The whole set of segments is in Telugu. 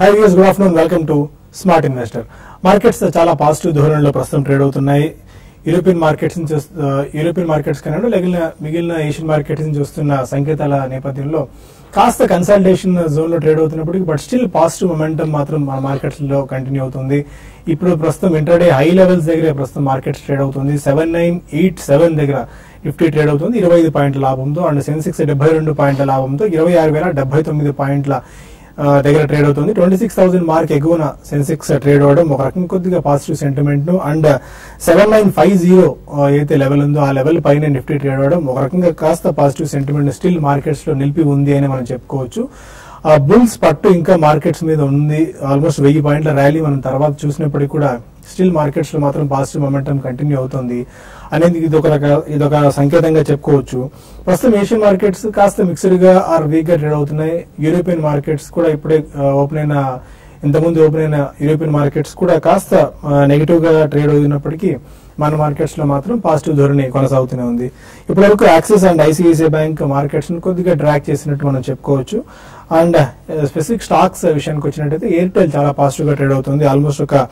Hi viewers, good afternoon. Welcome to smart investor. Markets చాలా పాజిటివ్ ధోరణిలో ప్రస్తుతం ట్రేడ్ అవుతున్నాయి. యూరోపియన్ మార్కెట్స్ కన్నా మిగిలిన ఏషియన్ మార్కెట్స్ నుంచి వస్తున్న సంకేతాల నేపథ్యంలో కాస్త కన్సల్టేషన్ జోన్ లో ట్రేడ్ అవుతున్నప్పటికీ బట్ స్టిల్ పాజిటివ్ మొమెంటం మాత్రం మన మార్కెట్స్ లో కంటిన్యూ అవుతుంది. ఇప్పుడు ప్రస్తుతం ఇంటర్డే హై లెవెల్స్ దగ్గర ప్రస్తుతం మార్కెట్స్ ట్రేడ్ అవుతుంది. 7987 దగ్గర నిఫ్టీ ట్రేడ్ అవుతుంది 25 పాయింట్ల లాభంతో. అండ్ సెన్సెక్స్ 72 పాయింట్ల లాభంతో 26,079 పాయింట్ల దగ్గర ట్రేడ్ అవుతుంది. 26,000 మార్క్ ఎగువన సెన్సెక్స్ ట్రేడ్ అవడం ఒక రకం కొద్దిగా పాజిటివ్ సెంటిమెంట్ ను, అండ్ 7950 ఏదైతే లెవెల్ ఉందో ఆ లెవెల్ పైన నిఫ్టీ ట్రేడ్ అవడం ఒక రకంగా కాస్త పాజిటివ్ సెంటిమెంట్ స్టిల్ మార్కెట్స్ లో నిలిపి ఉంది అని మనం చెప్పుకోవచ్చు. బుల్స్ పట్టు ఇంకా మార్కెట్స్ మీద ఉంది. ఆల్మోస్ట్ 1000 పాయింట్ల ర్యాలీ మనం తర్వాత చూసినప్పటికీ కూడా స్టిల్ మార్కెట్స్ లో మాత్రం పాజిటివ్ మొమెంటం కంటిన్యూ అవుతుంది అనేది ఇదొక సంకేతంగా చెప్పుకోవచ్చు. ప్రస్తుతం ఏషియన్ మార్కెట్స్ కాస్త మిక్స్డ్ గా ఆర్ వీక్ గా ట్రేడ్ అవుతున్నాయి. యూరోపియన్ మార్కెట్స్ కూడా ఇప్పుడే ఇంతకుముందు ఓపెన్ అయిన యూరోపియన్ మార్కెట్స్ కూడా కాస్త నెగిటివ్ గా ట్రేడ్ అవుతున్నప్పటికీ మన మార్కెట్స్ లో మాత్రం పాజిటివ్ ధోరణి కొనసాగుతూనే ఉంది. ఇప్పటివరకు Axis and ICICI bank markets ను కొద్దిగా డ్రాక్ చేసినట్టు మనం చెప్పుకోవచ్చు. అండ్ స్పెసిఫిక్ స్టాక్స్ విషయానికి వచ్చినట్టయితే ఎయిర్టెల్ చాలా పాజిటివ్ గా ట్రేడ్ అవుతుంది. ఆల్మోస్ట్ ఒక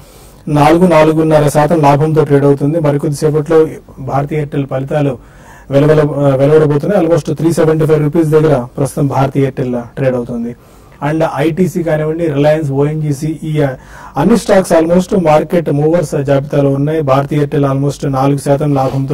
4.5% లాభంతో ట్రేడ్ అవుతుంది. మరికొద్ది సేపట్లో భారతీ ఎయిర్టెల్ ఫలితాలు వెలువడబోతున్నాయి. ఆల్మోస్ట్ 375 రూపీస్ దగ్గర ప్రస్తుతం భారతీ ఎయిర్టెల్ ట్రేడ్ అవుతుంది. అండ్ ఐటీసీ కానివ్వండి, రిలయన్స్, ఓఎన్జీసీ ఈ అన్ని స్టాక్స్ ఆల్మోస్ట్ మార్కెట్ మూవర్స్ జాబితాలో ఉన్నాయి. భారతీ ఎయిర్టెల్ ఆల్మోస్ట్ 4% లాభంతో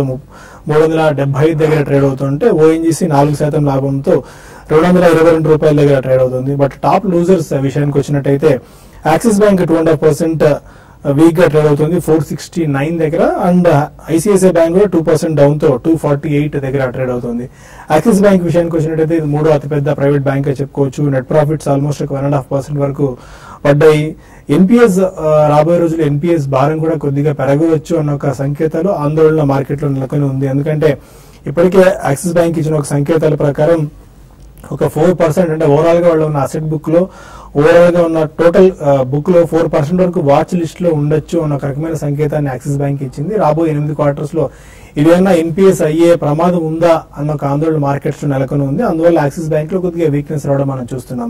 375 దగ్గర ట్రేడ్ అవుతుంటే ఓఎన్జీసీ 4% లాభంతో 222 రూపాయల దగ్గర ట్రేడ్ అవుతుంది. బట్ టాప్ లూజర్స్ విషయానికి వచ్చినట్టయితే యాక్సిస్ బ్యాంక్ 2.5% వీక్ గా ట్రేడ్ అవుతుంది 469 దగ్గర. అండ్ ఐసిఐసిఐ బ్యాంక్ కూడా 2% డౌన్ తో 248 దగ్గర ట్రేడ్ అవుతుంది. యాక్సిస్ బ్యాంక్ విషయానికి వచ్చినట్టయితే ఇది మూడో అతిపెద్ద ప్రైవేట్ బ్యాంక్ చెప్పుకోవచ్చు. నెట్ ప్రాఫిట్స్ ఆల్మోస్ట్ 1.5% వరకు పడ్డాయి. ఎన్పిఎస్ రాబోయే రోజులు ఎన్పిఎస్ భారం కూడా కొద్దిగా పెరగవచ్చు అన్న ఒక సంకేతాలు ఆందోళన మార్కెట్ లో నెలకొని ఉంది. ఎందుకంటే ఇప్పటికే యాక్సిస్ బ్యాంక్ ఇచ్చిన ఒక సంకేతాల ప్రకారం ఒక 4% అంటే ఓవరాల్ గా వాళ్ళు ఉన్న అసెట్ బుక్ లో ఓవరాల్ గా ఉన్న టోటల్ బుక్ లో 4% వరకు వాచ్ లిస్ట్ లో ఉండొచ్చు అన్న ఒక రకమైన సంకేతాన్ని యాక్సిస్ బ్యాంక్ ఇచ్చింది. రాబోయే 8 క్వార్టర్స్ లో ఇదేమన్నా ఎన్పిఎస్ అయ్యే ప్రమాదం ఉందా అన్న ఒక ఆందోళన మార్కెట్స్ లో నెలకొని ఉంది. అందువల్ల యాక్సిస్ బ్యాంక్ లో కొద్దిగా వీక్నెస్ రావడం మనం చూస్తున్నాం.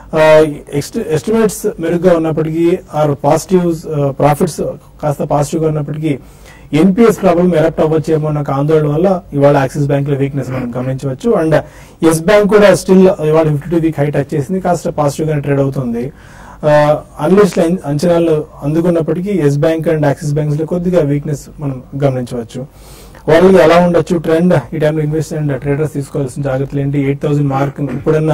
ఎస్టిమేట్స్ మెరుగ్గా ఉన్నప్పటికీ ఆర్ పాజిటివ్ ప్రాఫిట్స్ కాస్త పాజిటివ్ గా ఉన్నప్పటికీ ఎన్పిఎస్ ప్రాబ్లం ఎరప్ట్ అవ్వచ్చేమో అన్న ఆందోళన వల్ల ఇవాళ యాక్సిస్ బ్యాంక్ లో వీక్నెస్ మనం గమనించవచ్చు. అండ్ ఎస్ బ్యాంక్ కూడా స్టిల్ ఇవాళ 52 వీక్ హై టచ్ చేసింది, కాస్త పాజిటివ్ గా ట్రేడ్ అవుతుంది. అనలిస్ట్ అంచనాలు అందుకున్నప్పటికీ Yes bank and Axis banks లో కొద్దిగా వీక్నెస్ మనం గమనించవచ్చు. వాళ్ళు ఎలా ఉండొచ్చు ట్రెండ్, ఈ టైంలో ఇన్వెస్ట్ అండ్ ట్రేడర్స్ తీసుకోవాల్సిన జాగ్రత్తలు ఏంటి? 8000 మార్క్ ఇప్పుడన్నా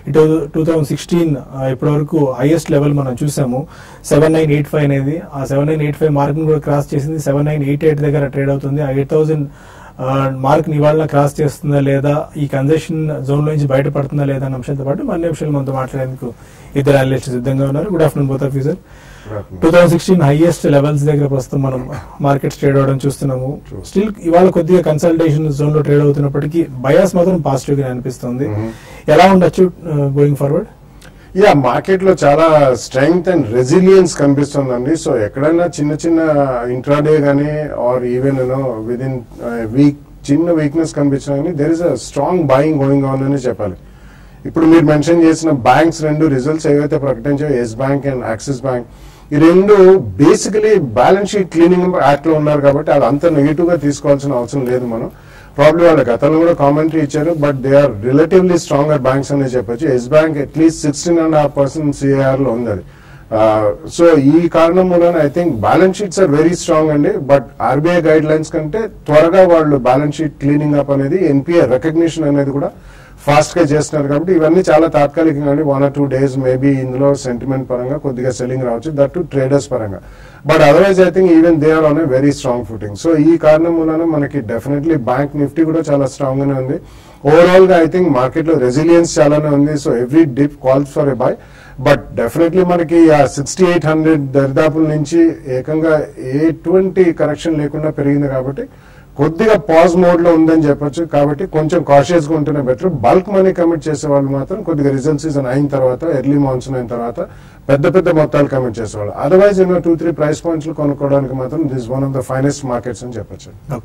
2016 ఇప్పటి వరకు హైయెస్ట్ లెవెల్ మనం చూసాము 7985 అనేది. ఆ 7985 మార్క్ ను కూడా క్రాస్ చేసింది. 7988 దగ్గర ట్రేడ్ అవుతుంది. ఆ 8000 మార్క్ ని ఇవాళ క్రాస్ చేస్తుందా లేదా, ఈ కన్జెషన్ జోన్ నుంచి బయటపడుతుందా లేదా అన్న అంశంతో పాటు మరిన్ని విషయాలు మనతో మాట్లాడేందుకు ఇద్దరు అనలిస్ట్ సిద్ధంగా ఉన్నారు. Good afternoon both of you sir. 2016 highest levels దగ్గర ప్రస్తుతం మనం మార్కెట్స్ ట్రేడ్ అవడం చూస్తున్నాము. స్టిల్ ఇవాళ కొద్దిగా కన్సల్టేషన్ జోన్ లో ట్రేడ్ అవుతున్నప్పటికీ బయాస్ మాత్రం పాజిటివ్ గా అనిపిస్తుంది. ఎలా ఉండొచ్చు గోయింగ్ ఫార్వర్డ్? మార్కెట్ లో చాలా స్ట్రెంగ్త్ అండ్ రెసిలియన్స్ కనిపిస్తుందండి. సో ఎక్కడైనా చిన్న ఇంట్రాడే గానీ or even with in week చిన్న వీక్నెస్ కనిపించినా కానీ there is a strong buying going on అని చెప్పాలి. ఇప్పుడు మీరు మెన్షన్ చేసిన బ్యాంక్స్ రెండు రిజల్ట్స్ ఏవైతే ప్రకటించాయో Yes bank and Axis bank, ఈ రెండు basically balance sheet cleaning act లో ఉన్నారు కాబట్టి అది అంత నెగిటివ్ గా తీసుకోవాల్సిన అవసరం లేదు. మనం ప్రాబ్లీ వాళ్ళ గతంలో కూడా కామెంటరీ ఇచ్చారు, but they are relatively stronger banks అనే చెప్పొచ్చు. ఎస్ బ్యాంక్ అట్లీస్ట్ 16.5% సిఐఆర్ లో ఉంది అది. సో ఈ కారణం వలన I think balance sheets are very strong అండి. బట్ ఆర్బీఐ గైడ్ లైన్స్ కంటే త్వరగా వాళ్ళు బ్యాలెన్స్ షీట్ క్లీనింగ్ అప్ అనేది ఎన్పిఏ రికగ్నిషన్ అనేది కూడా ఫాస్ట్ గా చేస్తున్నారు కాబట్టి ఇవన్నీ చాలా తాత్కాలికంగా 1 or 2 days మేబీ ఇందులో సెంటిమెంట్ పరంగా కొద్దిగా సెల్లింగ్ రావచ్చు, దట్ టు ట్రేడర్స్ పరంగా. But otherwise I think even they are on a very strong footing. So ఈ కారణం వలన మనకి డెఫినెట్లీ బ్యాంక్ నిఫ్టీ కూడా చాలా స్ట్రాంగ్ గానే ఉంది. ఓవరాల్ గా ఐ థింక్ మార్కెట్ లో రెసిలియన్స్ చాలానే ఉంది. So every dip calls for a buy. But definitely మనకి ఆ 6800 దరిదాపుల నుంచి ఏకంగా ఎటువంటి కరెక్షన్ లేకుండా పెరిగింది కాబట్టి కొద్దిగా పాజ్ మోడ్ లో ఉందని చెప్పొచ్చు. కాబట్టి కొంచెం కాషియస్ గా ఉంటేనే బెటర్. బల్క్ మనీ కమిట్ చేసే వాళ్ళు మాత్రం కొద్దిగా రిజల్ట్ సీజన్ అయిన తర్వాత, ఎర్లీ మాన్సూన్ అయిన తర్వాత పెద్ద మొత్తాలు కమిట్ చేసేవాళ్ళు. అదర్వైజ్ 2-3 ప్రైస్ పాయింట్స్ కొనుక్కోవడానికి మాత్రం this one of the finest markets అని చెప్పొచ్చు. ఓకే,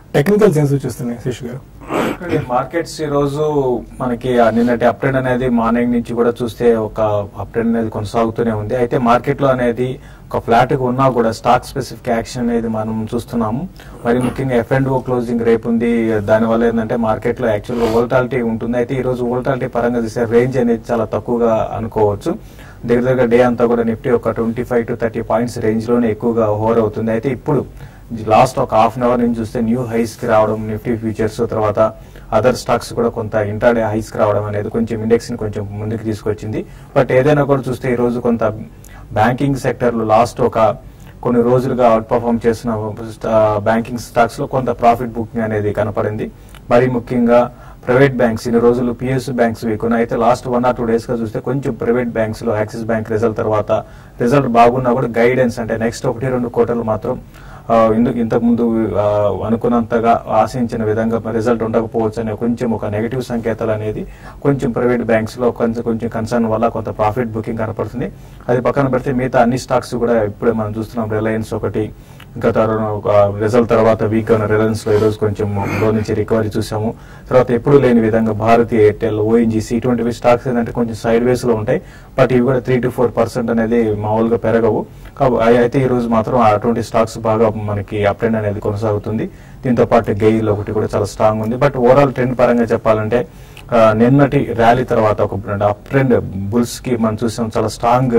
టెక్నికల్స్ ఏం సూచిస్తున్నాయి శేషు గారు? మార్కెట్స్ ఈ రోజు మనకి నిన్నటి అప్ ట్రెండ్ అనేది మార్నింగ్ నుంచి కూడా చూస్తే ఒక అప్ ట్రెండ్ అనేది కొనసాగుతూనే ఉంది. అయితే మార్కెట్ లో అనేది ఒక ఫ్లాట్ గా ఉన్నా కూడా స్టాక్ స్పెసిఫిక్ యాక్షన్ అనేది మనం చూస్తున్నాము. మరి ముఖ్యంగా F&O క్లోజింగ్ రేపు ఉంది. దానివల్ల ఏంటంటే మార్కెట్ లో యాక్చువల్ వోల్టాలిటీ ఉంటుంది. అయితే ఈ రోజు వోల్టాలిటీ పరంగా చూసే రేంజ్ అనేది చాలా తక్కువగా అనుకోవచ్చు. దగ్గర డే అంతా కూడా నిఫ్టీ ఒక 25 to 30 పాయింట్స్ రేంజ్ లోనే ఎక్కువగా హోర్ అవుతుంది. అయితే ఇప్పుడు లాస్ట్ ఒక హాఫ్ అన్ అవర్ నుంచి చూస్తే న్యూ హైస్ కి రావడం నిఫ్టీ ఫ్యూచర్స్, తర్వాత అదర్ స్టాక్స్ కూడా కొంత ఇంట్రాడే హైస్ కి రావడం అనేది కొంచెం ఇండెక్స్ ని కొంచెం ముందుకు తీసుకొచ్చింది. బట్ ఏదైనా కూడా చూస్తే ఈ రోజు కొంత బ్యాంకింగ్ సెక్టర్ లో లాస్ట్ ఒక కొన్ని రోజులుగా అవుట్ పర్ఫార్మ్ చేస్తున్న బ్యాంకింగ్ స్టాక్స్ లో కొంత ప్రాఫిట్ బుకింగ్ అనేది కనపడింది. మరి ముఖ్యంగా ప్రైవేట్ బ్యాంక్స్ ఇన్ని రోజులు PSU బ్యాంక్స్ వీక్ ఉన్నాయి. అయితే లాస్ట్ 1 or 2 days గా చూస్తే కొంచెం ప్రైవేట్ బ్యాంక్స్ లో యాక్సిస్ బ్యాంక్ రిజల్ట్ తర్వాత రిజల్ట్ బాగున్నా కూడా గైడెన్స్ అంటే నెక్స్ట్ 1-2 క్వార్టర్లు మాత్రం ఇంతకు ముందు అనుకున్నంతగా ఆశించిన విధంగా రిజల్ట్ ఉండకపోవచ్చు అనే కొంచెం ఒక నెగిటివ్ సంకేతాలు అనేది కొంచెం ప్రైవేట్ బ్యాంక్స్ లో కొంచెం కన్సర్న్ వల్ల కొంత ప్రాఫిట్ బుకింగ్ కనపడుతుంది. అది పక్కన పెడితే మిగతా అన్ని స్టాక్స్ కూడా ఇప్పుడే మనం చూస్తున్నాం. రిలయన్స్ ఒకటి గత రిజల్ట్ తర్వాత వీక్ అయిన రిలయన్స్ లో ఈ రోజు కొంచెం లో నుంచి రికవరీ చూసాము. తర్వాత ఎప్పుడు లేని విధంగా భారతీ ఎయిర్టెల్, ONGC ఇటువంటివి స్టాక్స్ ఏంటంటే కొంచెం సైడ్ వేస్ లో ఉంటాయి. బట్ ఇవి కూడా 3 to 4% అనేది మామూలుగా పెరగవు. అయితే ఈ రోజు మాత్రం అటువంటి స్టాక్స్ బాగా మనకి అప్ ట్రెండ్ అనేది కొనసాగుతుంది. దీంతో పాటు గెయిల్ ఒకటి కూడా చాలా స్ట్రాంగ్ ఉంది. బట్ ఓవరాల్ ట్రెండ్ పరంగా చెప్పాలంటే నిన్నటి ర్యాలీ తర్వాత ఒక అప్ ట్రెండ్ బుల్స్ కి మనం చూసాం. చాలా స్ట్రాంగ్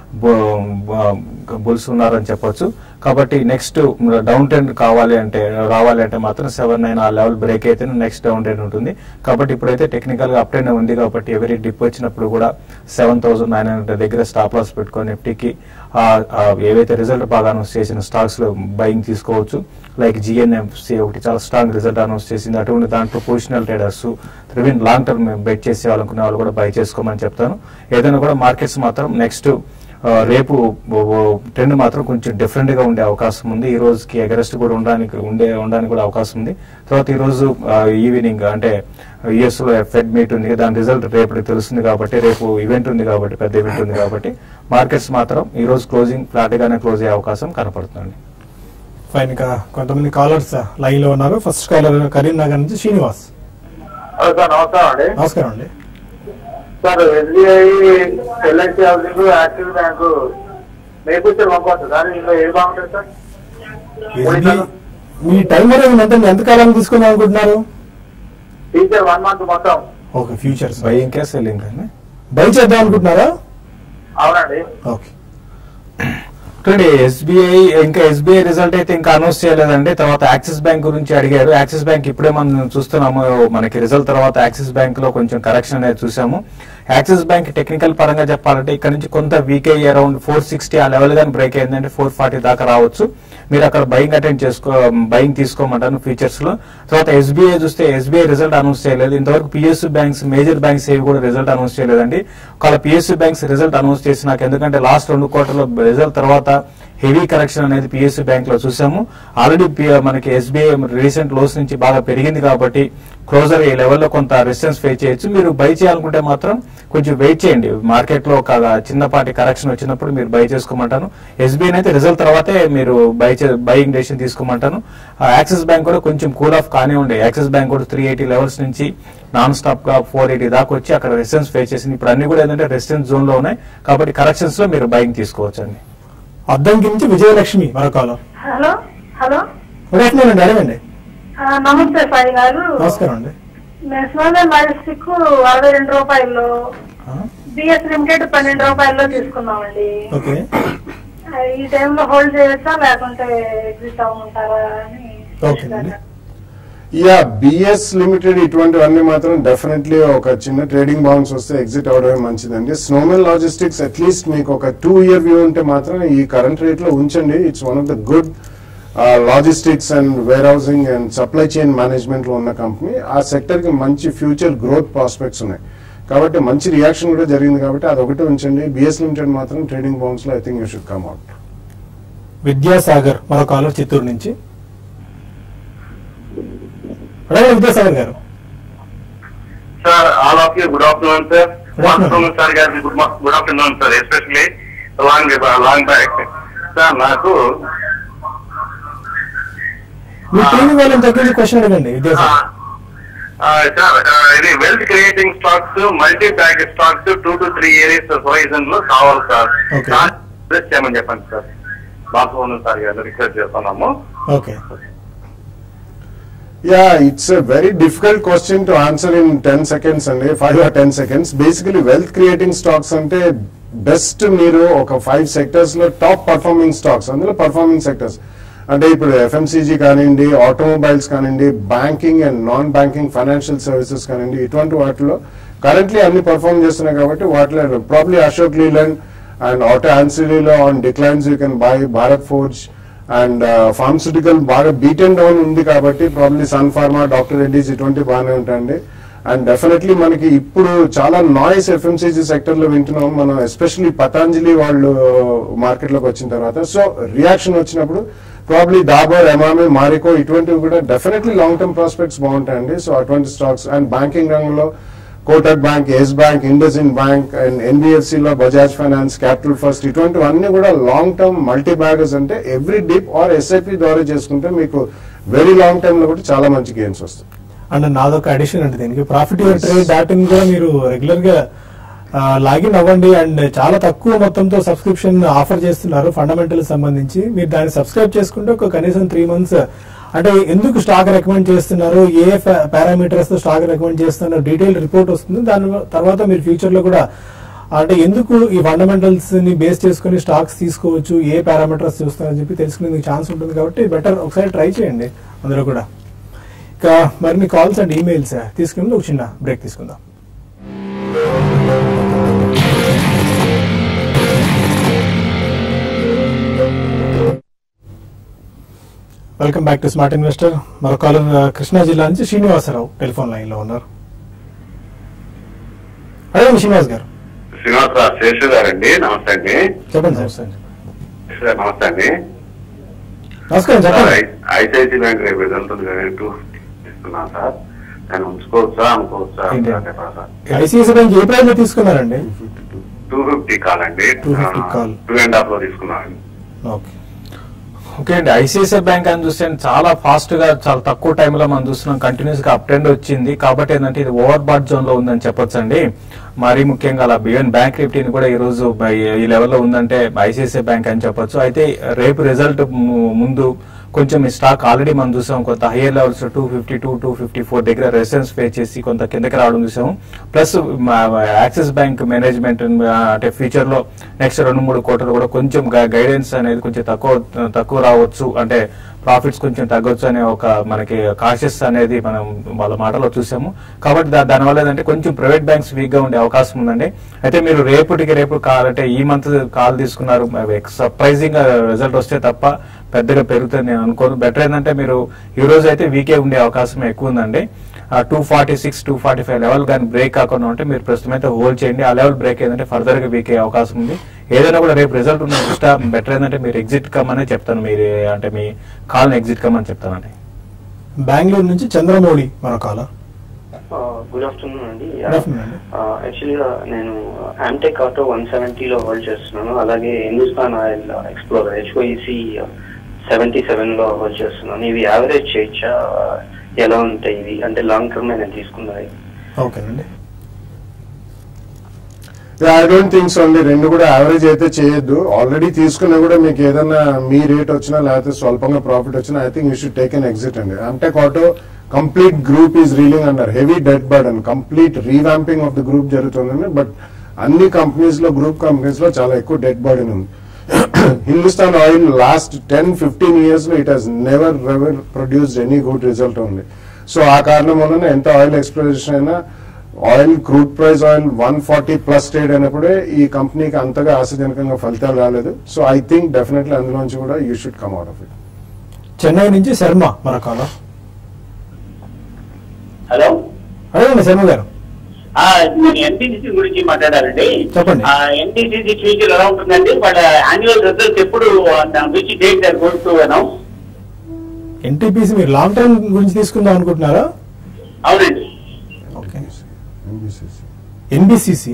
బుల్స్ ఉన్నారని చెప్పొచ్చు. కాబట్టి నెక్స్ట్ డౌన్ ట్రెండ్ రావాలి అంటే మాత్రం 7-9 ఆ లెవెల్ బ్రేక్ అయితే నెక్స్ట్ డౌన్ ట్రెండ్ ఉంటుంది. కాబట్టి ఇప్పుడైతే టెక్నికల్ గా అప్ ట్రెండ్ ఉంది కాబట్టి ఎవరి డిప్ వచ్చినప్పుడు కూడా 7,900 దగ్గర స్టాప్ లాస్ పెట్టుకొని నిఫ్టీకి ఏవైతే రిజల్ట్ బాగా అనౌన్స్ చేసిన స్టాక్స్ లో బయింగ్ తీసుకోవచ్చు. లైక్ GNFC ఒకటి చాలా స్ట్రాంగ్ రిజల్ట్ అనౌన్స్ చేసింది. అటువంటి దాంట్లో positional traders long term bet చేసే వాళ్ళనుకునే వాళ్ళు కూడా బై చేసుకోమని చెప్తాను. ఏదైనా కూడా మార్కెట్స్ మాత్రం నెక్స్ట్ రేపు ట్రెండ్ మాత్రం కొంచెం డిఫరెంట్ గా ఉండే అవకాశం ఉంది. ఈ రోజుకి అగరెస్ట్ కూడా ఉండడానికి కూడా అవకాశం ఉంది. తర్వాత ఈ రోజు ఈవినింగ్ అంటే US లో ఫెడ్ మీట్ ఉంది. దాని రిజల్ట్ రేపటికి తెలుస్తుంది కాబట్టి రేపు ఈవెంట్ ఉంది కాబట్టి పెద్ద ఈవెంట్ ఉంది కాబట్టి మార్కెట్స్ మాత్రం ఈ రోజు క్లోజింగ్ ఫ్లాట్ గానే క్లోజ్ అయ్యే అవకాశం కనపడుతుంది. ఫైన్. ఇంకా కొంతమంది కాలర్స్ లైన్ లో ఉన్నారు. ఫస్ట్ కాలర్ కరీంనగర్ నుంచి శ్రీనివాస్. నమస్కారం అండి. Sir SBI, LIC housing, Axis bank మేపుచ్చే పంపవచ్చు సార్. ఇంకా ఏది బాగుంటుంది సార్? మీ టైం ఎంత కాలం తీసుకుందాం అనుకుంటున్నారు? ఫ్యూచర్ 1 month మొత్తం. ఓకే, ఫ్యూచర్స్ బై ఇంకా సెల్లింగ్ బై చేద్దాం అనుకుంటున్నారా? అవునండి. ఓకే. SBI రిజల్ట్ అయితే ఇంకా అనౌన్స్ చేయలేదండి. తర్వాత యాక్సిస్ బ్యాంక్ గురించి అడిగారు. యాక్సిస్ బ్యాంక్ ఇప్పుడే మనం చూస్తున్నాము. మనకి రిజల్ట్ తర్వాత యాక్సిస్ బ్యాంక్ లో కొంచెం కరెక్షన్ అనేది చూసాము. యాక్సిస్ బ్యాంక్ టెక్నికల్ పరంగా చెప్పాలంటే ఇక్కడ నుంచి కొంత వీక్ అయ్యి అరౌండ్ 460 ఆ లెవెల్ గానీ బ్రేక్ అయిందంటే 440 దాకా రావచ్చు. మీరు అక్కడ బయింగ్ తీసుకోమంటాను ఫ్యూచర్స్ లో. తర్వాత SBI చూస్తే SBI రిజల్ట్ అనౌన్స్ చేయలేదు. ఇంతవరకు PSU బ్యాంక్స్, మేజర్ బ్యాంక్స్ ఏవి కూడా రిజల్ట్ అనౌన్స్ చేయలేదండి. ఒకవేళ PSU బ్యాంక్స్ రిజల్ట్ అనౌన్స్ చేసినాక, ఎందుకంటే లాస్ట్ 2 క్వార్టర్లో రిజల్ట్ తర్వాత హెవీ కరెక్షన్ అనేది PSU బ్యాంక్ లో చూసాము. ఆల్రెడీ మనకి SBI రీసెంట్ లోస్ నుంచి బాగా పెరిగింది కాబట్టి క్లోజర్ ఈ లెవెల్లో కొంత రెసిస్టెన్స్ ఫేస్ చేయొచ్చు. మీరు బై చేయాలనుకుంటే మాత్రం కొంచెం వెయిట్ చేయండి. మార్కెట్ లో ఒక చిన్నపాటి కరెక్షన్ వచ్చినప్పుడు మీరు బై చేసుకోమంటాను. SBI అయితే రిజల్ట్ తర్వాతే మీరు బయింగ్ డెసిషన్ తీసుకోమంటాను. యాక్సిస్ బ్యాంక్ కూడా కొంచెం కూల్ ఆఫ్ కానీ ఉండే. యాక్సిస్ బ్యాంక్ కూడా 380 లెవెల్స్ నుంచి నాన్ స్టాప్ గా 480 దాకా వచ్చి అక్కడ రెసిస్టెన్స్ ఫేస్ చేసింది. ఇప్పుడు అన్ని కూడా ఏంటంటే రెసిస్టెన్స్ జోన్ లో ఉన్నాయి కాబట్టి కరెక్షన్స్ లో మీరు బయింగ్ తీసుకోవచ్చు అండి. అద్దంకి నుంచి విజయలక్ష్మి మరొక caller. Hello hello good afternoon అండి. అడగండి. నమస్తే సాయి గారు. నమస్కారం అండి. మెస్టిక్ 62 రూపాయలు, BS లిమిటెడ్ 12 రూపాయల్లో తీసుకున్నామండి. ఓకే. ఈ టైంలో హోల్డ్ చేయొచ్చా లేకుంటే ఎగ్జిట్ అవ్వమంటారా అని? ఓకే. BS లిమిటెడ్ ఇటువంటివన్నీ మాత్రం డెఫినెట్లీ ఒక చిన్న ట్రేడింగ్ బౌన్స్ వస్తే ఎగ్జిట్ అవడమే మంచిదండి. స్నోమెన్ లాజిస్టిక్స్ అట్లీస్ట్ మీకు ఒక 2-year వ్యూ ఉంటే మాత్రం ఈ కరెంట్ రేట్ లో ఉంచండి. It's one of the good logistics and warehousing and supply chain management లో ఉన్న కంపెనీ. ఆ సెక్టర్ కి మంచి ఫ్యూచర్ గ్రోత్ ప్రాస్పెక్ట్స్ ఉన్నాయి కాబట్టి మంచి రియాక్షన్ కూడా జరిగింది కాబట్టి అదొకటి ఉంచండి. BS లిమిటెడ్ మాత్రం ట్రేడింగ్ బౌన్స్ లో I think you should come out. Vidyasagar మరో కాలర్ చిత్తూరు నుంచి. విద్యాసాగర్ గారు. Sir all of you good afternoon sir. Sir గారికి good afternoon sir. Especially long back sir. నాకు మీ టీవీ వాళ్ళని తగ్గించి క్వశ్చన్ అడగండి విద్యాసాగర్. సార్ ఇది wealth creating stocks, multi bag stocks 2 to 3 areas horizon లో కావాలి సార్. Okay. చేయమని చెప్పండి సార్. బాబు సార్ గారు రిక్వెస్ట్ చేస్తున్నాము. Okay, Yeah, it's a very difficult question to answer in 10 seconds and 5 or 10 seconds. Basically, wealth creating stocks ante best మీరు ఒక 5 sectors లో టాప్ పర్ఫార్మింగ్ స్టాక్స్, అందులో పర్ఫార్మింగ్ సెక్టర్స్ అంటే ఇప్పుడు ఎఫ్ఎంసీజీ కానివ్వండి, ఆటోమొబైల్స్ కానివ్వండి, banking and non banking financial services కానివ్వండి, ఇటువంటి వాటిలో కరెంట్లీ అన్ని పర్ఫార్మ్ చేస్తున్నాయి కాబట్టి వాటిలో probably Ashok Leyland and auto ఆన్సిరీలో on declines you can buy Bharat Forge and pharmaceutical బాగా బీట్ అండ్ డౌన్ ఉంది కాబట్టి ప్రాబ్లీ సన్ ఫార్మా, డాక్టర్ రెడ్డిస్ ఇటువంటి బాగానే ఉంటాయండి. అండ్ డెఫినెట్లీ మనకి ఇప్పుడు చాలా నాయిస్ ఎఫ్ఎంసీజీ సెక్టర్ లో వింటున్నాం మనం, ఎస్పెషల్లీ పతాంజలి వాళ్ళు మార్కెట్ లోకి వచ్చిన తర్వాత. సో రియాక్షన్ వచ్చినప్పుడు ప్రాబ్లీ డాబర్, ఎమామి, మారికో ఇటువంటివి కూడా డెఫినెట్లీ లాంగ్ టర్మ్ ప్రాస్పెక్ట్స్ బాగుంటాయండి. సో అటువంటి స్టాక్స్ అండ్ బ్యాంకింగ్ రంగంలో Kotak bank, Yes bank, IndusInd bank and NBFC లో బజాజ్ ఫైనాన్స్, క్యాపిటల్ ఫస్ట్ ఇటువంటివన్నీ కూడా లాంగ్ టర్మ్ మల్టీ బ్యాగర్స్. అంటే ఎవ్రీ డిప్ ఆర్ ఎస్ఐపి ద్వారా చేసుకుంటే మీకు వెరీ లాంగ్ టర్మ్ లో కూడా చాలా మంచి గెయిన్స్ వస్తాయి. అండ్ నాదొక అడిషన్ అంటే దీనికి profit your trade dot in కూడా మీరు రెగ్యులర్ గా లాగిన్ అవ్వండి. అండ్ చాలా తక్కువ మొత్తంతో సబ్స్క్రిప్షన్ ఆఫర్ చేస్తున్నారు ఫండమెంటల్ సంబంధించి. మీరు దాన్ని సబ్స్క్రైబ్ చేసుకుంటే ఒక కనీసం 3 months అంటే ఎందుకు స్టాక్ రికమెండ్ చేస్తున్నారు, ఏ పారామీటర్స్ తో స్టాక్ రికమెండ్ చేస్తున్నారు, డీటెయిల్ రిపోర్ట్ వస్తుంది. దాని తర్వాత మీరు ఫ్యూచర్ లో కూడా అంటే ఎందుకు ఈ ఫండమెంటల్స్ ని బేస్ చేసుకుని స్టాక్స్ తీసుకోవచ్చు, ఏ పారామీటర్స్ చూస్తారని చెప్పి తెలుసుకునేందుకు ఛాన్స్ ఉంటుంది. కాబట్టి బెటర్ ఒకసారి ట్రై చేయండి అందులో కూడా. ఇక మరిన్ని కాల్స్ అండ్ ఈమెయిల్స్ తీసుకుని ఒక చిన్న బ్రేక్ తీసుకుందాం. Welcome back to smart investor. మరో కాలర్ కృష్ణా జిల్లా నుంచి శ్రీనివాసరావు టెలిఫోన్ లైన్ లో ఉన్నారు. అదే శ్రీనివాస్ గారు. శ్రీనివాసరావు శేషు గారండి, నమస్తే అండి. చెప్పండి సార్. నమస్తే అండి. నమస్కారం, చెప్పండి. ఐసిఐసి బ్యాంక్ రేపు రిజల్ట్ ఉంది కదా, 250 తీసుకున్నా సార్. నేను ఉంచుకోవచ్చా అనుకోవచ్చా? ఐసిఐసి బ్యాంక్ ఏ ప్రైస్ లో తీసుకున్నారండి? 250 కాల్ అండి, 250 కాల్ 2.5 లో తీసుకున్నాను. ఓకే, ఓకే అండి. ఐసిఐసిఐ బ్యాంక్ అని చూస్తే చాలా ఫాస్ట్ గా చాలా తక్కువ టైంలో మనం చూస్తున్నాం, కంటిన్యూస్ గా అప్ ట్రెండ్ వచ్చింది. కాబట్టి ఏంటంటే ఇది ఓవర్ బాట్ జోన్ లో ఉందని చెప్పొచ్చు అండి. మరీ ముఖ్యంగా అలా బియాన్ బ్యాంక్ నిఫ్టీని కూడా ఈ రోజు ఈ లెవెల్లో ఉందంటే ఐసిఐసిఐ బ్యాంక్ అని చెప్పొచ్చు. అయితే రేపు రిజల్ట్ ముందు కొంచెం ఈ స్టాక్ ఆల్రెడీ మనం చూసాం కొంత హైయర్ లెవెల్స్ 252, 254 దగ్గర రెసిస్టెన్స్ ఫేస్ చేసి కొంత కిందకి రావడం చూసాము. ప్లస్ యాక్సిస్ బ్యాంక్ మేనేజ్మెంట్ అంటే ఫ్యూచర్ లో నెక్స్ట్ 2-3 quarters కూడా కొంచెం గైడెన్స్ అనేది కొంచెం తక్కువ రావచ్చు, అంటే ప్రాఫిట్స్ కొంచెం తగ్గొచ్చు అనే ఒక మనకి కాషియస్ అనేది మనం వాళ్ళ మాటలో చూసాము. కాబట్టి దానివల్ల ఏంటంటే కొంచెం ప్రైవేట్ బ్యాంక్స్ వీక్ గా ఉండే అవకాశం ఉందండి. అయితే మీరు రేపు కాల్ అంటే ఈ మంత్ కాల్ తీసుకున్నారు, సర్ప్రైజింగ్ రిజల్ట్ వస్తే తప్ప పెద్దగా పెరుగుతుంది నేను అనుకోను. బెటర్ ఏంటంటే మీరు ఈ రోజు అయితే వీకే ఉండే అవకాశం ఎక్కువ ఉందండి. 246, 245 లెవెల్ కానీ బ్రేక్ కాకుండా ఉంటే మీరు ప్రస్తుతం అయితే హోల్డ్ చేయండి. ఆ లెవెల్ బ్రేక్ ఏంటంటే ఫర్దర్ గా వీక్ అయ్యే అవకాశం ఉంది. ఏదైనా కూడా రేపు రిజల్ట్ ఉన్న దృష్ట్యా బెటర్ ఏంటంటే మీరు ఎగ్జిట్ కమ్మనే చెప్తాను, మీరు అంటే మీ కాల్ ఎగ్జిట్ కమ్మని చెప్తానండి. బెంగళూరు నుంచి చంద్రమౌళి మరో కాలర్. గుడ్ ఆఫ్టర్నూన్ అండి. యాక్చువల్గా నేను ఆమ్టెక్ ఆటో 170 లో హోల్డ్ చేస్తున్నాను. అలాగే హిందుస్థాన్ ఆయిల్ ఎక్స్ప్లోరర్ HYC 77 లో హోల్డ్ చేస్తున్నాను. ఇవి యావరేజ్ చేయొచ్చా, ఎలా ఉంటాయి ఇవి, అంటే లాంగ్ టర్మ్ నేను తీసుకున్నది? ఓకేనండి. ఐ డోంట్ థింక్ సో అండి, రెండు కూడా యావరేజ్ అయితే చేయొద్దు. ఆల్రెడీ తీసుకున్నా కూడా మీకు ఏదైనా మీ రేట్ వచ్చినా లేకపోతే స్వల్పంగా ప్రాఫిట్ వచ్చినా I think you should take an exit అండి. Amtek auto complete group is reeling under heavy debt burden, complete revamping of the group జరుగుతుందండి. బట్ అన్ని కంపెనీస్ లో, గ్రూప్ కంపెనీస్ లో చాలా ఎక్కువ డెట్ బర్డన్ ఉంది. హిందుస్థాన్ ఆయిల్ లాస్ట్ 10-15 years లో it has never produced any good result ఉంది. సో ఆ కారణం వలన ఎంత ఆయిల్ ఎక్స్ప్లోరేషన్ అయినా oil crude price oil 140+ trade అయినప్పుడే ఈ కంపెనీకి అంతగా ఆశాజనకంగా ఫలితాలు రాలేదు. సో ఐ థింక్ డెఫినెట్లీ అందులోంచి కూడా you should come out of it. Chennai నుంచి శర్మ మరొక. హలో, అడగండి శర్మ గారు. ఎన్టీసీ గురించి మాట్లాడాలండి. చెప్పండి. ఎన్టీసీ ఫ్యూచర్ ఎలా ఉంటుందండి? బట్ యాన్యువల్ రిజల్ట్ ఎప్పుడు, which date they going to announce? NTPC మీరు లాంగ్ టర్మ్ గురించి తీసుకుందాం అనుకుంటున్నారా? అవునండి. ఓకే. ఎన్బిసిసి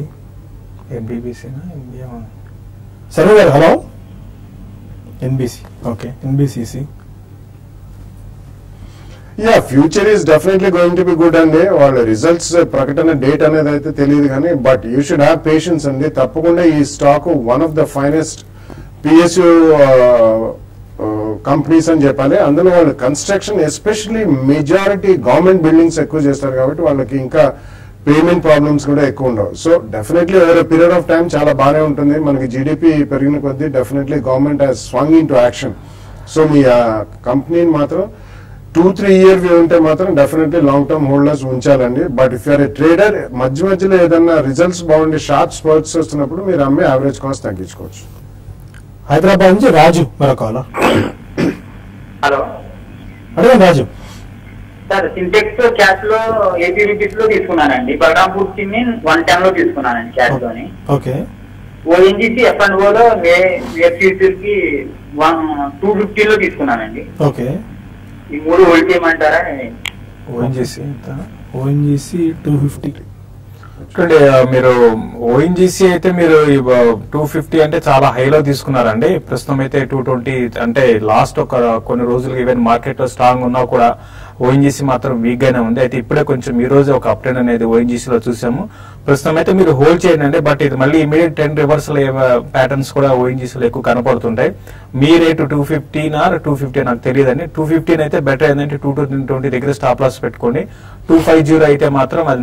సరే గారు. Hello, NBC. Okay, NBCC yeah future is definitely going to be good అండి. వాళ్ళ రిజల్ట్స్ ప్రకటన డేట్ అనేది అయితే తెలియదు కానీ but you should have patience అండి. తప్పకుండా ఈ stock one of the finest PSU companies అని చెప్పాలి. అందులో వాళ్ళు construction especially majority government buildings ఎక్కువ చేస్తారు కాబట్టి వాళ్ళకి ఇంకా పేమెంట్ ప్రాబ్లమ్స్ కూడా ఎక్కువ ఉండవు. So definitely over period of time చాలా బాగానే ఉంటుంది. మనకి జీడిపి పెరిగిన కొద్దీ definitely government has swung in to action. So మీ కంపెనీని మాత్రం 2-3 year వ్యూ ఉంటే మాత్రం డెఫినెట్లీ లాంగ్ టర్మ్ హోల్డర్స్ ఉంచాలండి. But if you're a trader మధ్యలో ఏదన్నా రిజల్ట్స్ బాగుండి షార్ట్ స్పర్ట్స్ వస్తున్నప్పుడు మీరు అమ్మే యావరేజ్ కాస్ట్ తగ్గించుకోవచ్చు. హైదరాబాద్ నుంచి రాజు మరో కాలర్. హలో అదే రాజు సార్, సింటెక్స్ క్యాష్ లో 80 రూపీస్ లో తీసుకున్నానండి. బలరాంపూర్ చిన్ని 110 లో తీసుకున్నానండి క్యాష్ లోని. ఓకే. ఓఎన్జీసీ F&O లో ఫ్యూచర్ కి 250 లో తీసుకున్నానండి. ఓకే. ఈ మూడు హోల్డ్ చేయమంటారా? ఓఎన్జీసీ 250. చూడండి, మీరు ఓఎన్జీసీ అయితే మీరు 250 అంటే చాలా హైలో తీసుకున్నారండి. ప్రస్తుతం అయితే 220 అంటే లాస్ట్ ఒక కొన్ని రోజులు ఈవెన్ మార్కెట్ లో స్ట్రాంగ్ ఉన్నా కూడా ఓఎన్జీసీ మాత్రం వీక్ గానే ఉంది. అయితే ఇప్పుడే కొంచెం ఈ రోజు ఒక అప్ట్రెండ్ అనేది ఓఎన్జీసీ లో చూసాము. ప్రస్తుతం అయితే మీరు హోల్డ్ చేయండి. బట్ ఇది మళ్ళీ ఇమీడియట్ 10 రివర్సల్ ప్యాటర్న్స్ కూడా ఓఎన్జీసీలో ఎక్కువ కనపడుతుంటాయి. మీ రేటు 250 నాకు తెలియదండి. 215 అయితే బెటర్ ఏంటంటే 220 దగ్గర స్టాప్ లాస్ పెట్టుకోండి. 250 అయితే మాత్రం అది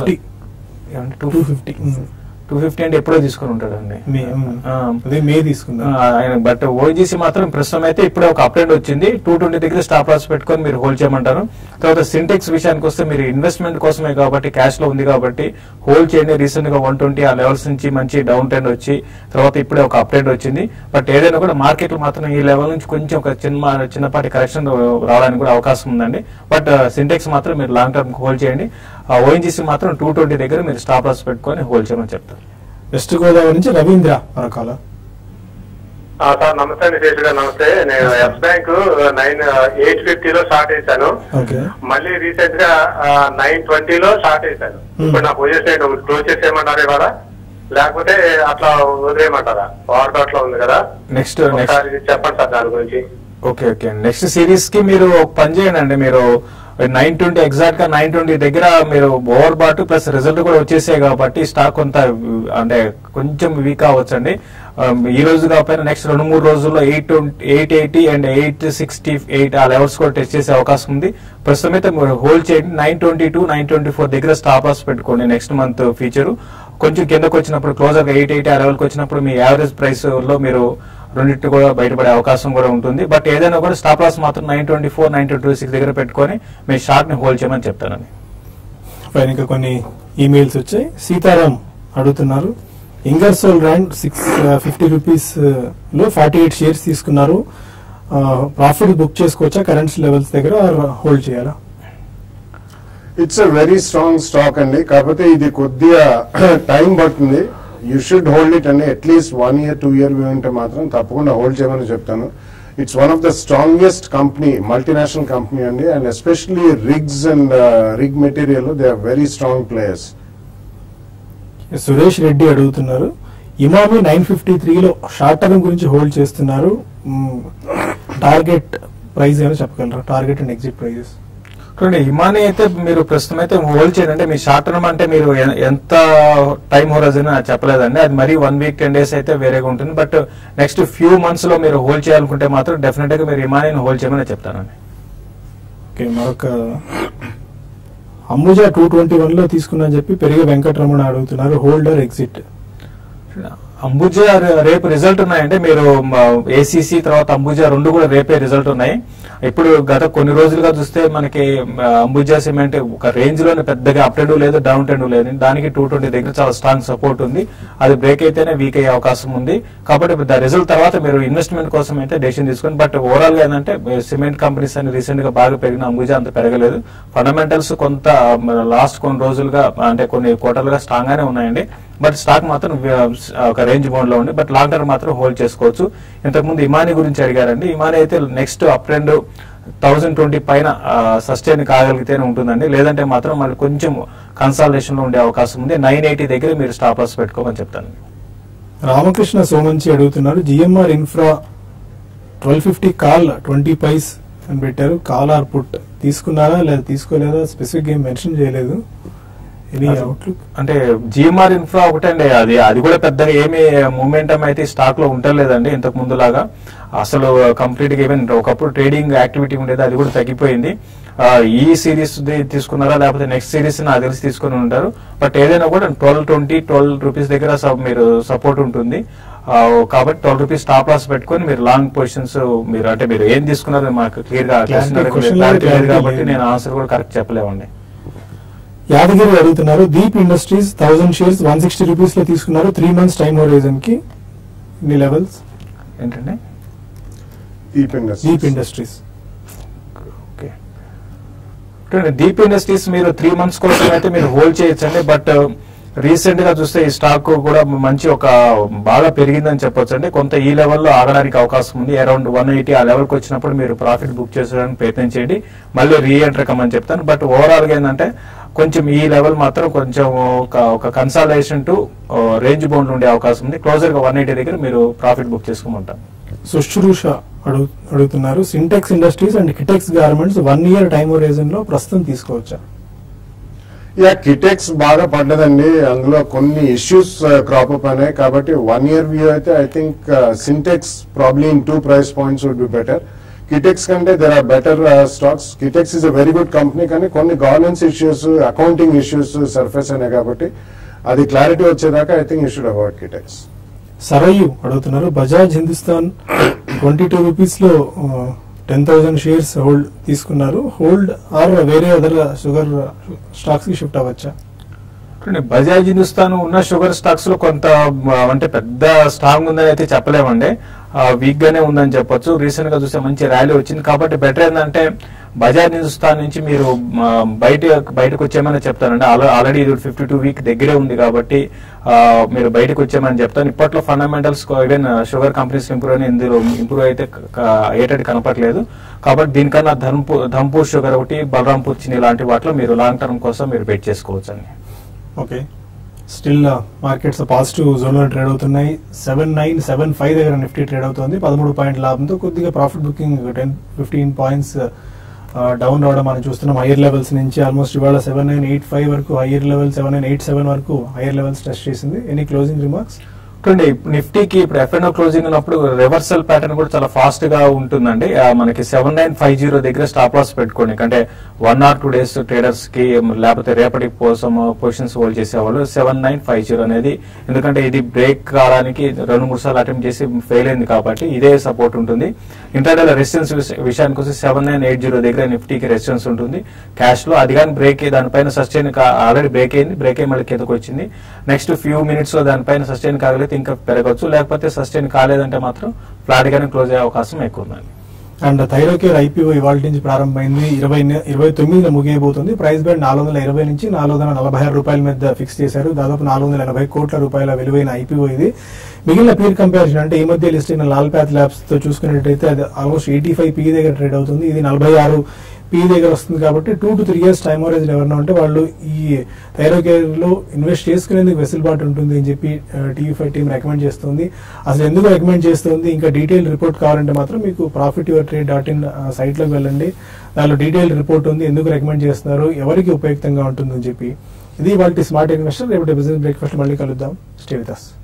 250 అంటే ఎప్పుడో తీసుకుని ఉంటాడండి. మే తీసుకున్నా ఆయన. బట్ ఓఎన్జీసీ మాత్రం ప్రస్తుతం అయితే ఇప్పుడే ఒక అప్ట్రెండ్ వచ్చింది. 220 దగ్గర స్టాప్ లాస్ పెట్టుకొని మీరు హోల్డ్ చేయమంటారు. తర్వాత సింటెక్స్ విషయానికి వస్తే మీరు ఇన్వెస్ట్మెంట్ కోసమే కాబట్టి క్యాష్ లో ఉంది కాబట్టి హోల్డ్ చేయండి. రీసెంట్ గా 120 ఆ లెవెల్స్ నుంచి మంచి డౌన్ ట్రెండ్ వచ్చి తర్వాత ఇప్పుడే ఒక అప్ట్రెండ్ వచ్చింది. బట్ ఏదైనా కూడా మార్కెట్ మాత్రం ఈ లెవెల్ నుంచి కొంచెం ఒక చిన్నపాటి కరెక్షన్ రావడానికి కూడా అవకాశం ఉందండి. బట్ సింటెక్స్ మాత్రం మీరు లాంగ్ టర్మ్ హోల్డ్ చేయండి. ఓఎన్జీసీ మాత్రం 220 దగ్గర మీరు స్టాప్ లాస్ పెట్టుకొని హోల్డ్ చేయమని చెప్తారు. వెస్ట్ గోదావరి నుంచి రవీంద్ర మరొకాల. సార్ నమస్తే అండి, శేషు గారు నమస్తే. నేను ఎస్ బ్యాంక్ 850 లో స్టార్ట్ చేశాను. మళ్ళీ రీసెంట్ గా 920 లో స్టార్ట్ చేశాను. ఇప్పుడు నా పొజిషన్ క్లోజ్ చేసేయమంటారా ఇవాళ, లేకపోతే అట్లా వదిలేయమంటారా? వార్డ్ అట్లా ఉంది కదా. నెక్స్ట్ చెప్పండి సార్ దాని గురించి. ఓకే. నెక్స్ట్ సిరీస్ కి మీరు పని చేయండి. మీరు 920 ఎగ్జాక్ట్ గా 920 దగ్గర మీరు ఓవర్ బాట్ ప్లస్ రిజల్ట్ కూడా వచ్చేసాయి కాబట్టి స్టాక్ కొంత అంటే కొంచెం వీక్ అవ్వచ్చండి. ఈ రోజు కాకపోయినా నెక్స్ట్ 2-3 రోజుల్లో 880 అండ్ 868 ఆ లెవెల్స్ కూడా టెస్ట్ చేసే అవకాశం ఉంది. ప్రస్తుతం అయితే మీరు హోల్డ్ చేయండి. 922, 924 దగ్గర స్టాప్ లాస్ పెట్టుకోండి. నెక్స్ట్ మంత్ ఫ్యూచర్ కొంచెం కిందకు వచ్చినప్పుడు క్లోజర్ 880 ఆ లెవెల్కి వచ్చినప్పుడు మీ యావరేజ్ ప్రైస్ లో మీరు రెండింటి కూడా బయటపడే అవకాశం కూడా ఉంటుంది. బట్ ఏదైనా కూడా స్టాప్ లాస్ మాత్రం 924, 926 దగ్గర పెట్టుకొని మీ షార్ట్ ని హోల్డ్ చేయమని చెప్తానండి. పైన ఇంకా కొన్ని ఈమెయిల్స్ వచ్చాయి. సీతారాం అడుగుతున్నారు, ఇంగర్సోల్ ర్యాండ్ 650 రూపీస్ లో 48 షేర్స్ తీసుకున్నారు. ప్రాఫిట్ బుక్ చేసుకోవచ్చా కరెంట్ లెవెల్స్ దగ్గర, హోల్డ్ చేయాలా? It's a very strong stock అండి. కాకపోతే ఇది కొద్దిగా టైం పడుతుంది. యూ షుడ్ హోల్డ్ ఇట్ అండి. అట్లీస్ట్ 1 year 2 year వ్యూ ఉంటే మాత్రం తప్పకుండా హోల్డ్ చేయమని చెప్తాను. It's one of the strongest company, multinational company అండి. And especially rigs and rig material they are very strong players. Suresh Reddy అడుగుతున్నారు, ఇమామి 953 లో షార్ట్ టర్మ్ గురించి హోల్డ్ చేస్తున్నారు. టార్గెట్ ప్రైస్ ఏమైనా చెప్పగలరా? Target and exit prices. చూడండి, ఇమాని అయితే మీరు ప్రస్తుతం అయితే హోల్డ్ చేయండి. అంటే మీ షార్ట్ టర్మ్ అంటే మీరు ఎంత టైం హోరైజన్ చెప్పలేదండి. అది మరి 1 week 10 days అయితే వేరేగా ఉంటుంది. బట్ నెక్స్ట్ ఫ్యూ మంత్స్ లో మీరు హోల్డ్ చేయాలనుకుంటే మాత్రం డెఫినెట్ గా మీరు ఇమానిని హోల్డ్ చేయమని చెప్తానండి. ఓకే. మరొక అంబుజా 221 లో తీసుకున్నా చెప్పి పెరిగే వెంకటరమణ అడుగుతున్నారు, హోల్డర్ ఎగ్జిట్. అంబుజా రేపు రిజల్ట్ ఉన్నాయంటే మీరు ఏసీసీ తర్వాత అంబుజా రెండు కూడా రేపే రిజల్ట్ ఉన్నాయి. ఇప్పుడు గత కొన్ని రోజులుగా చూస్తే మనకి అంబుజా సిమెంట్ ఒక రేంజ్ లోనే పెద్దగా అప్ ట్రెండ్ లేదు, డౌన్ ట్రెండ్ లేదు. దానికి 220 దగ్గర చాలా స్ట్రాంగ్ సపోర్ట్ ఉంది. అది బ్రేక్ అయితేనే వీక్ అయ్యే అవకాశం ఉంది. కాబట్టి రిజల్ట్ తర్వాత మీరు ఇన్వెస్ట్మెంట్ కోసం అయితే డెసిషన్ తీసుకోండి. బట్ ఓవరాల్ గా ఏంటంటే సిమెంట్ కంపెనీస్ అని రీసెంట్ గా బాగా పెరిగిన అంబుజా అంత పెరగలేదు. ఫండమెంటల్స్ కొంత లాస్ట్ కొన్ని రోజులుగా అంటే కొన్ని క్వార్టర్లుగా స్ట్రాంగ్ గానే ఉన్నాయండి. బట్ స్టాక్ మాత్రం ఒక రేంజ్ బౌండ్ లో ఉంది. బట్ లాంగ్ టర్మ్ మాత్రం హోల్డ్ చేసుకోవచ్చు. ఇంతకుముందు ఇమాని గురించి అడిగారండి. ఇమాని అయితే నెక్స్ట్ అప్ ట్రెండ్ 1020 పైన సస్టైన్ కాగలిగితేనే ఉంటుందండి. లేదంటే మాత్రం మళ్ళీ కొంచెం కన్సాలిడేషన్ లో ఉండే అవకాశం ఉంది. 980 దగ్గర మీరు స్టాప్ లాస్ పెట్టుకోమని చెప్తాను. రామకృష్ణ సోమంచి అడుగుతున్నారు, జిఎంఆర్ ఇన్ఫ్రా 1250 కాల్ 20 పైస్ అని పెట్టారు. కాల్ ఆర్ పుట్ తీసుకున్నారా లేదా తీసుకోలేదా స్పెసిఫిక్ ఏం మెన్షన్ చేయలేదు. ఎనీ అవుట్లుక్ అంటే జిఎంఆర్ ఇన్ఫ్రా ఒకటండి, అది కూడా పెద్దగా ఏమి మూమెంటం అయితే స్టాక్ లో ఉండలేదండి ఇంతకు ముందులాగా. అసలు కంప్లీట్ గా ఈవెన్ ఒకప్పుడు ట్రేడింగ్ యాక్టివిటీ ఉండేది, అది కూడా తగ్గిపోయింది. ఈ సిరీస్ తీసుకున్నారా లేకపోతే నెక్స్ట్ సిరీస్ నాకు తెలిసి తీసుకుని ఉంటారు. బట్ ఏదైనా కూడా 12 రూపీస్ దగ్గర మీరు సపోర్ట్ ఉంటుంది కాబట్టి 12 రూపీస్ స్టాప్ లాస్ పెట్టుకొని మీరు లాంగ్ పొజిషన్స్ మీరు అంటే మీరు ఏం తీసుకున్నారో మాకు క్లియర్ గా క్లారిటీ లేదు కాబట్టి నేను ఆన్సర్ కూడా కరెక్ట్ చెప్పలేమండి. యాదగిరి అడుగుతున్నారు, దీప్ ఇండస్ట్రీస్ 1000 షేర్స్ 160 రూపీస్ లో తీసుకున్నారు. 3 months టైం హోరైజన్ కి ఇన్ని లెవెల్స్ ఏంటండి? దీప్ ఇండస్ట్రీస్. దీప్ ఇండస్ట్రీస్ మీరు 3 months కోసం అయితే మీరు హోల్డ్ చేయొచ్చండి. బట్ రీసెంట్ గా చూస్తే ఈ స్టాక్ కూడా మంచి ఒక బాగా పెరిగిందని చెప్పొచ్చు అండి. కొంత ఈ లెవెల్లో ఆగడానికి అవకాశం ఉంది. అరౌండ్ 180 ఆ లెవెల్కి వచ్చినప్పుడు మీరు ప్రాఫిట్ బుక్ చేసేయడానికి ప్రయత్నం చేయండి. మళ్ళీ రీఎంటర్ కమ్మని చెప్తాను. బట్ ఓవరాల్ గా ఏంటంటే కొంచెం ఈ లెవెల్ మాత్రం కొంచెం ఒక కన్సాలిడేషన్ టు రేంజ్ బౌండ్ ఉండే అవకాశం ఉంది. క్లోజర్ గా 180 దగ్గర మీరు ప్రాఫిట్ బుక్ చేసుకోమంటారు. సుశ్రూష అడుగుతున్నారు, Sintex industries and Kitex garments 1 year time horizon లో ప్రస్తుతం తీసుకోవచ్చా? కిటెక్స్ బాగా పడ్డదండి, అందులో కొన్ని ఇష్యూస్ క్రాప్ అప్ అయినాయి కాబట్టి 1 year వ్యూ అయితే I think Sintex probably in 2 price points would be better. Kitex కంటే there are better stocks. Kitex is a very good company, కానీ కొన్ని governance issues accounting issues surface అయినాయి కాబట్టి అది క్లారిటీ వచ్చేదాకా I think you should avoid Kitex. Sarayu అడుగుతున్నారు, బజాజ్ హిందుస్థాన్ 22 రూపీస్ లో 10,000 షేర్స్ హోల్డ్ తీసుకున్నారు. హోల్డ్ ఆర్ వేరే అదర్ షుగర్ స్టాక్స్ కి షిఫ్ట్ అవ్వచ్చా? బజాజ్ హిందుస్థాన్ ఉన్న షుగర్ స్టాక్స్ లో కొంత అంటే పెద్ద స్ట్రాంగ్ ఉందని అయితే చెప్పలేమండి, వీక్ గానే ఉందని చెప్పొచ్చు. రీసెంట్ గా చూస్తే మంచి ర్యాలీ వచ్చింది కాబట్టి బెటర్ ఏంటంటే బజాజ్ హిందుస్థాన్ నుంచి మీరు బయటకు వచ్చేయమని చెప్తానండి. ఆల్రెడీ ఇది 52 week దగ్గరే ఉంది కాబట్టి మీరు బయటకు వచ్చేయమని చెప్తాను. ఇప్పట్లో fundamentals even sugar companies improve అయితే అయ్యేటట్టు కనపడలేదు కాబట్టి దీనికన్నా ధంపూర్ షుగర్ ఒకటి, బలరాంపూర్ చిని లాంటి వాటిలో మీరు లాంగ్ టర్మ్ కోసం మీరు బెట్ చేసుకోవచ్చు అండి. Okay, still markets positive zone లో ట్రేడ్ అవుతున్నాయి. 7975 దగ్గర నిఫ్టీ ట్రేడ్ అవుతుంది 13 పాయింట్ లాభంతో. కొద్దిగా ప్రాఫిట్ బుకింగ్ 10-15 పాయింట్స్ డౌన్ రావడం మనం చూస్తున్నాం. హైయర్ లెవెల్స్ నుంచి ఆల్మోస్ట్ ఇవాళ 7985 వరకు హైయర్ లెవెల్, 7987 వరకు హైయర్ లెవెల్స్ టెస్ట్ చేసింది. Any closing remarks? నిఫ్టీకి ఇప్పుడు ఎఫ్ఎన్ఓ క్లోజింగ్ ఉన్నప్పుడు రివర్సల్ ప్యాటర్న్ కూడా చాలా ఫాస్ట్ గా ఉంటుందండి. మనకి 7950 దగ్గర స్టాప్ లాస్ పెట్టుకోండి. అంటే 1 or 2 days ట్రేడర్స్ కి లేకపోతే రేపటి కోసం పొజిషన్స్ హోల్డ్ చేసేవాళ్ళు 7950 అనేది, ఎందుకంటే ఇది బ్రేక్ కావడానికి 2-3 సార్లు అటెంప్ట్ చేసి ఫెయిల్ అయింది కాబట్టి ఇదే సపోర్ట్ ఉంటుంది. ఇంటర్నల్ రెసిస్టెన్స్ విషయానికి వస్తే 7980 దగ్గర నిఫ్టీకి రెసిస్టెన్స్ ఉంటుంది క్యాష్ లో. అది కానీ బ్రేక్ దానిపైన సస్టైన్ ఆల్రెడీ బ్రేక్ అయ్యి మళ్ళీ కిందకు వచ్చింది. నెక్స్ట్ ఫ్యూ మినిట్స్ లో దానిపైన సస్టైన్ కాగలిగితే ఇంకా పెరగచ్చు, లేకపోతే సస్టైన్ కాలేదంటే మాత్రం ఫ్లాట్ గానే క్లోజ్ అయ్యే అవకాశం ఎక్కువ ఉందండి. అండ్ థైరోకేర్ ఐపీఓ ఇవాళ నుంచి ప్రారంభమైంది, 29 ముగియబోతుంది. ప్రైస్ బ్యాండ్ 420 నుంచి 446 రూపాయల మీద ఫిక్స్ చేశారు. దాదాపు 480 కోట్ల రూపాయల విలువైన ఐపీఓ ఇది. మిగిలిన పీర్ కంపారిజన్ అంటే ఈ మధ్య లిస్ట్ అయిన లాల్ పాత్ ల్యాబ్స్ తో చూసుకున్నట్టయితే అది ఆల్మోస్ట్ 85 పీ దగ్గర ట్రేడ్ అవుతుంది. ఇది 46 పీ దగ్గర వస్తుంది కాబట్టి 2 to 3 years టైం హోరైజన్ ఎవరైనా ఉంటే వాళ్ళు ఈ థైరోకేర్ లో ఇన్వెస్ట్ చేసుకునేందుకు వెసులుబాటు ఉంటుంది అని చెప్పి టీవీ5 టీం రికమెండ్ చేస్తుంది. అసలు ఎందుకు రికమెండ్ చేస్తుంది, ఇంకా డీటెయిల్ రిపోర్ట్ కావాలంటే మాత్రం మీకు profityourtrade.in సైట్ లోకి వెళ్ళండి. దానిలో డీటెయిల్ రిపోర్ట్ ఉంది, ఎందుకు రికమెండ్ చేస్తున్నారు, ఎవరికి ఉపయుక్తంగా ఉంటుందని చెప్పి. ఇది వాళ్ళ స్మార్ట్ ఇన్వెస్టర్. రేపటి బిజినెస్ బ్రేక్ఫాస్ట్ మళ్ళీ కలుద్దాం. Stay with us.